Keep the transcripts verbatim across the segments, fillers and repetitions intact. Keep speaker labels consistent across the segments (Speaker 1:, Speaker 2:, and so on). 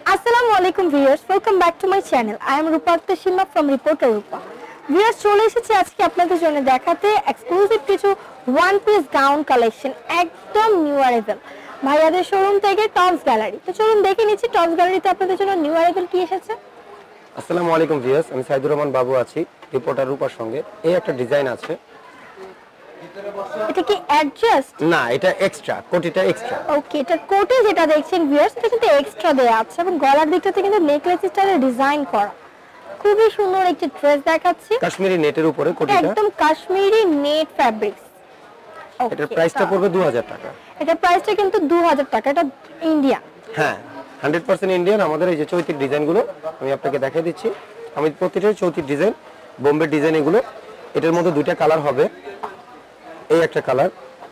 Speaker 1: আসসালামু আলাইকুম viewers, welcome back to my channel. I am রূপাক্তা সীমা ফ্রম রিপোর্টার রূপা। ভিউয়ার্স, চলে এসেছি আজকে আপনাদের জন্য দেখাতে এক্সক্লুসিভ কিছু ওয়ান পিস গাউন কালেকশন, একদম নিউ অ্যারাইভেল ভাইয়াদের শোরুম থেকে টপস গ্যালারি। তো চলুন দেখে নিচ্ছি টপস গ্যালারিতে আপনাদের জন্য নিউ অ্যারাইভেল কি এসেছে।
Speaker 2: আসসালামু আলাইকুম ভিউয়ার্স, আমি সাইদুর রহমান বাবু আছি রিপোর্টার রূপার সঙ্গে। এই একটা ডিজাইন আছে,
Speaker 1: এটা কি অ্যাডজাস্ট?
Speaker 2: না এটা এক্সট্রা, কোটিটা এক্সট্রা।
Speaker 1: ওকে, এটা কোটে যেটা দেখছেন ভিউয়ার্স, এটা কিন্তু এক্সট্রা দেয়া আছে এবং গলার দিকটাতে কিন্তু নেকলেস স্টাইলে ডিজাইন করা। খুবই সুন্দর একটি ড্রেস দেখাচ্ছি,
Speaker 2: কাশ্মীরি নেটের উপরে কোটিটা,
Speaker 1: একদম কাশ্মীরি নেট ফ্যাব্রিক্স।
Speaker 2: এটার প্রাইসটা পড়বে দুই হাজার টাকা।
Speaker 1: এটা প্রাইসটা কিন্তু দুই হাজার টাকা। এটা ইন্ডিয়া,
Speaker 2: হ্যাঁ হান্ড্রেড পার্সেন্ট ইন্ডিয়ান। আমাদের এই যে চৌতির ডিজাইনগুলো আমি আপনাকে দেখিয়ে দিচ্ছি। আমি প্রতিটাই চৌতির ডিজাইন, বোম্বে ডিজাইন এগুলো। এটার মধ্যে দুইটা কালার হবে, এই একটা কালার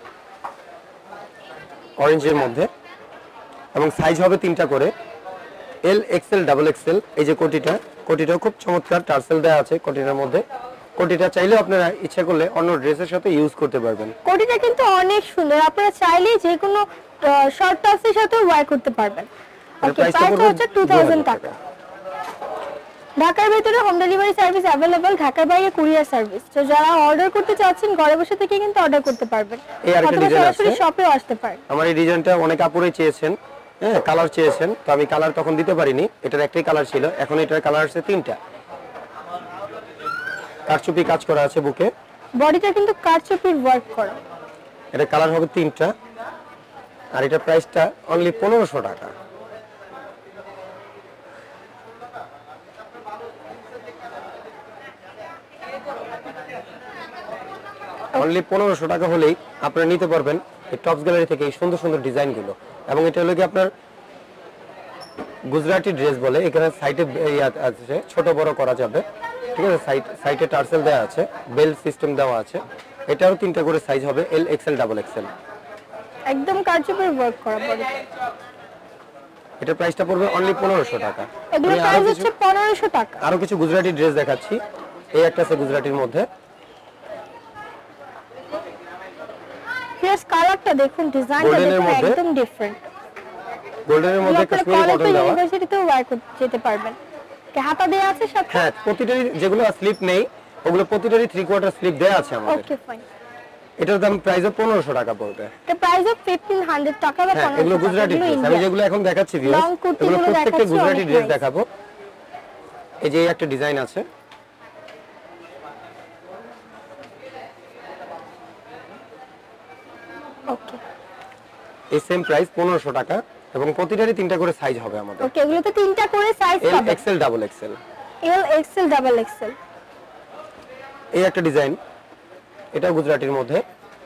Speaker 2: অরেঞ্জের মধ্যে, এবং সাইজ হবে তিনটা করে, এল এক্সেল ডাবল এক্সেল। এই যে কোটিটা, কোটিটাও খুব চমৎকার টার্সেল দেওয়া আছে কোটিটার মধ্যে। কোটিটা চাইলে আপনারা ইচ্ছা করলে অন্য ড্রেসের সাথে ইউজ করতে পারবেন।
Speaker 1: কোটিটা কিন্তু অনেক সুন্দর, আপনারা চাইলে যে কোনো শর্ট টপসের সাথে ওয়্যার করতে পারবেন। ওকে, প্রাইসটা হচ্ছে দুই হাজার টাকা। ঢাকার ভিতরে হোম ডেলিভারি সার্ভিস अवेलेबल, ঢাকার বাইরে কুরিয়ার সার্ভিস। তো যারা অর্ডার করতে চাচ্ছেন ঘরে বসে থেকে কিন্তু অর্ডার করতে পারবেন।
Speaker 2: এই আরেকটা ডিজাইন আছে,
Speaker 1: শপেও আসতে পারেন।
Speaker 2: আমার এই ডিজাইনটা অনেক আপুরে চেয়েছেন, হ্যাঁ কালার চেয়েছেন, তো আমি কালার তখন দিতে পারিনি। এটার একটাই কালার ছিল, এখন এটার কালার আছে তিনটা। কারচুপি কাজ করা আছে বুকে,
Speaker 1: বডিটা কিন্তু কারচুপির ওয়ার্ক করা।
Speaker 2: এটা কালার হবে তিনটা, আর এটার প্রাইসটা অনলি পনেরোশো টাকা। অনলি পনেরোশো টাকা হলেই আপনারা নিতে পারবেন এই টপস গ্যালারি থেকে এই সুন্দর সুন্দর ডিজাইনগুলো। এবং এটা হলো কি আপনার গুজরাটি ড্রেস বলে, এখানে সাইডে আছে ছোট বড় করা যাবে, ঠিক আছে। সাইড সাইডে টার্সেল দেওয়া আছে, বেল্ট সিস্টেম দেওয়া আছে। এটাও তিনটা করে সাইজ হবে, এল এক্সেল ডাবল এক্সেল,
Speaker 1: একদম কারচুপির ওয়ার্ক করা বডি।
Speaker 2: এটার প্রাইসটা পড়বে অনলি পনেরোশো টাকা।
Speaker 1: এগুলোর প্রাইস হচ্ছে পনেরোশো টাকা।
Speaker 2: আরো কিছু গুজরাটি ড্রেস দেখাচ্ছি, এই একটা আছে গুজরাটির মধ্যে।
Speaker 1: প্লাস কালারটা দেখুন, ডিজাইনটা দেখুন, একদম ডিফারেন্ট।
Speaker 2: গোল্ডেনের মধ্যে কাশ্মীরি কটন দেওয়া,
Speaker 1: ইউনিভার্সিটিতেও ওয়্যার করতে যেতে পারবেন। কি হাতা দেয়া আছে সাথে?
Speaker 2: হ্যাঁ, প্রতিটারই যেগুলো স্লিপ নেই ওগুলো প্রতিটারই থ্রি কোয়ার্টার স্লিপ দেয়া আছে আমাদের।
Speaker 1: Okay fine.
Speaker 2: এটার দাম প্রাইস পনেরোশো টাকা পড়বে।
Speaker 1: এটা প্রাইস অফ পনেরোশো টাকা বা
Speaker 2: হ্যাঁ, এগুলো গুজরাটি ড্রেস। আমি যেগুলো এখন দেখাচ্ছি ভিউয়ার্স, এগুলো প্রত্যেকটা গুজরাটি ড্রেস দেখাবো। এই যে একটা ডিজাইন আছে,
Speaker 1: ওকে,
Speaker 2: এই সেম প্রাইস পনেরোশো টাকা, এবং প্রতিটারই তিনটা করে সাইজ হবে আমাদের।
Speaker 1: ওকে, এগুলোতে তিনটা করে সাইজ
Speaker 2: এল
Speaker 1: পাবেন,
Speaker 2: XL double XL.
Speaker 1: L XL double XL.
Speaker 2: এই একটা ডিজাইন, এটা গুজরাটির মধ্যে,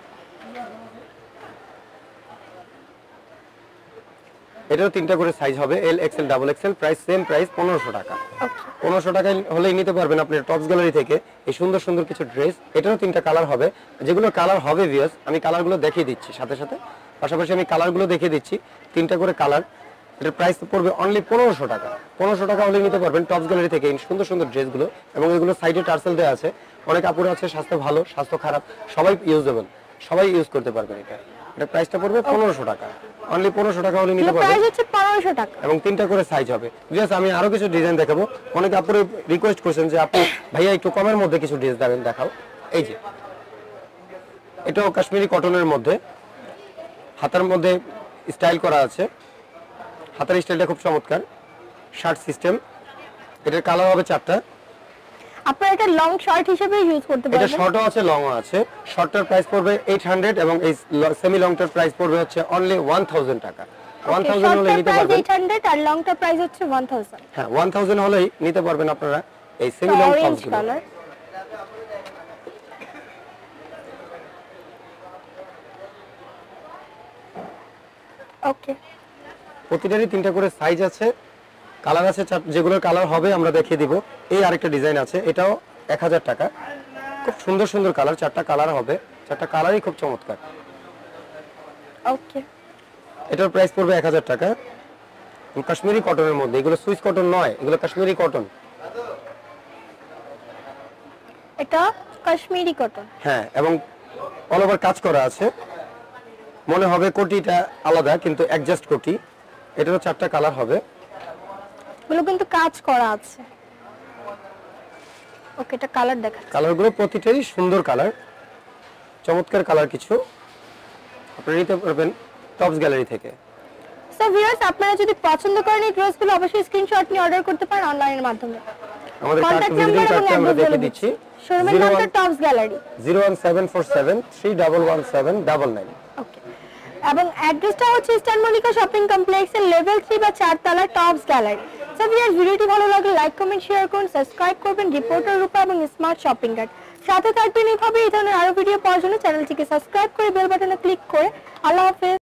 Speaker 2: এটাও তিনটা করে সাইজ হবে, L XL double XL. Price same price পনেরোশো টাকা। পনেরোশো টাকায় হলেই নিতে পারবেন আপনি টপস গ্যালারি থেকে এই সুন্দর সুন্দর কিছু ড্রেস। এটারও তিনটা কালার হবে, যেগুলো কালার হবে ভিউয়ার্স আমি কালারগুলো দেখিয়ে দিচ্ছি সাথে সাথে, পাশাপাশি আমি কালারগুলো দেখিয়ে দিচ্ছি, তিনটা করে কালার। এটার প্রাইস পড়বে অনলি পনেরোশো টাকা। পনেরোশো টাকা হলেই নিতে পারবেন টপস গ্যালারি থেকে এই সুন্দর সুন্দর ড্রেসগুলো। এবং এগুলো সাইডে টার্সেল দেওয়া আছে, অনেক কাপড় আছে স্বাস্থ্য ভালো স্বাস্থ্য খারাপ সবাই ইউজেবল, সবাই ইউজ করতে পারবেন। এটা এটা প্রাইসটা পড়বে পনেরোশো টাকা, অনলি পনেরোশো টাকা হলে নিতে পারবেন।
Speaker 1: প্রাইস হচ্ছে পনেরোশো টাকা
Speaker 2: এবং তিনটা করে সাইজ হবে। জাস্ট আমি আরো কিছু ডিজাইন দেখাবো। অনেকে আপুরে রিকোয়েস্ট করেছেন যে আপু ভাইয়া একটু কমের মধ্যে কিছু ড্রেস দেবেন, দেখাও। এই যে এটাও কাশ্মীরি কটনের মধ্যে, হাতার মধ্যে স্টাইল করা আছে, হাতার স্টাইলটা খুব চমৎকার, শার্ট সিস্টেম। এটার কালার হবে চারটা।
Speaker 1: আপনারা এটা লং শর্ট হিসেবে ইউজ করতে পারবেন।
Speaker 2: এটা শর্টও আছে লংও আছে। শর্টটার প্রাইস পড়বে আট শত এবং এই সেমি লংটার প্রাইস পড়বে হচ্ছে অনলি এক হাজার টাকা। এক হাজার হলে নিতে পারবেন।
Speaker 1: আট শত আর লংটার প্রাইস হচ্ছে এক হাজার।
Speaker 2: হ্যাঁ, এক হাজার হলেই নিতে পারবেন আপনারা এই সেমি লং টপসগুলো।
Speaker 1: কালার, ওকে,
Speaker 2: প্রতিটারই তিনটা করে সাইজ আছে, কালার আছে, যেগুলোর কালার হবে আমরা দেখিয়ে দিব। এই আরেকটা ডিজাইন আছে, এটাও এক হাজার টাকা। খুব সুন্দর সুন্দর কালার, চারটা কালার হবে, চারটা কালারই খুব চমৎকার।
Speaker 1: ওকে,
Speaker 2: এটার প্রাইস পড়বে এক হাজার টাকা। কাশ্মীরি কটনের মধ্যে, এগুলো সুইস কটন নয়, এগুলো কাশ্মীরি কটন।
Speaker 1: এটা কাশ্মীরি কটন,
Speaker 2: হ্যাঁ, এবং অল ওভার কাজ করা আছে। মনে হবে কোটিটা আলাদা কিন্তু অ্যাডজাস্ট কোটি। এটারও চারটা কালার হবে।
Speaker 1: এগুলো কিন্তু কাজ করা আছে। ওকে, এটা কালার দেখা।
Speaker 2: কালারগুলো প্রতিটাই সুন্দর কালার, চমৎকার কালার কিছু। আপনারা নিতে পারবেন টপস গ্যালারি থেকে।
Speaker 1: সো ভিউয়ার্স, আপনারা যদি পছন্দ করেন এই ড্রেসগুলো অবশ্যই স্ক্রিনশট নিয়ে অর্ডার করতে পারেন অনলাইনের মাধ্যমে।
Speaker 2: আমাদের
Speaker 1: কন্টাক্ট
Speaker 2: কার্ড
Speaker 1: নাম্বার এবং
Speaker 2: আমরা
Speaker 1: অ্যাড্রেস
Speaker 2: দেখে
Speaker 1: বলে
Speaker 2: দিচ্ছি।
Speaker 1: দিচ্ছি। শোরুমের নামটা tops gallery.
Speaker 2: Zero one seven four seven three one one seven nine nine.
Speaker 1: Okay, এবং অ্যাড্রেসটা হচ্ছে ইস্টার্ন মল্লিকা শপিং কমপ্লেক্সের লেভেল থ্রি বা চার তলা টপস গ্যালারি। সো ভিউয়ার্স, ভিডিওটি ভালো লাগলে লাইক কমেন্ট শেয়ার করুন, সাবস্ক্রাইব করবেন রিপোর্টার রূপা এবং স্মার্ট শপিং গাইড। সাথে থাকবেন এইভাবে এই ধরনের আরো ভিডিও পাওয়ার জন্য চ্যানেলটিকে সাবস্ক্রাইব করে বেল বাটনে ক্লিক করে। আল্লাহ হাফেজ।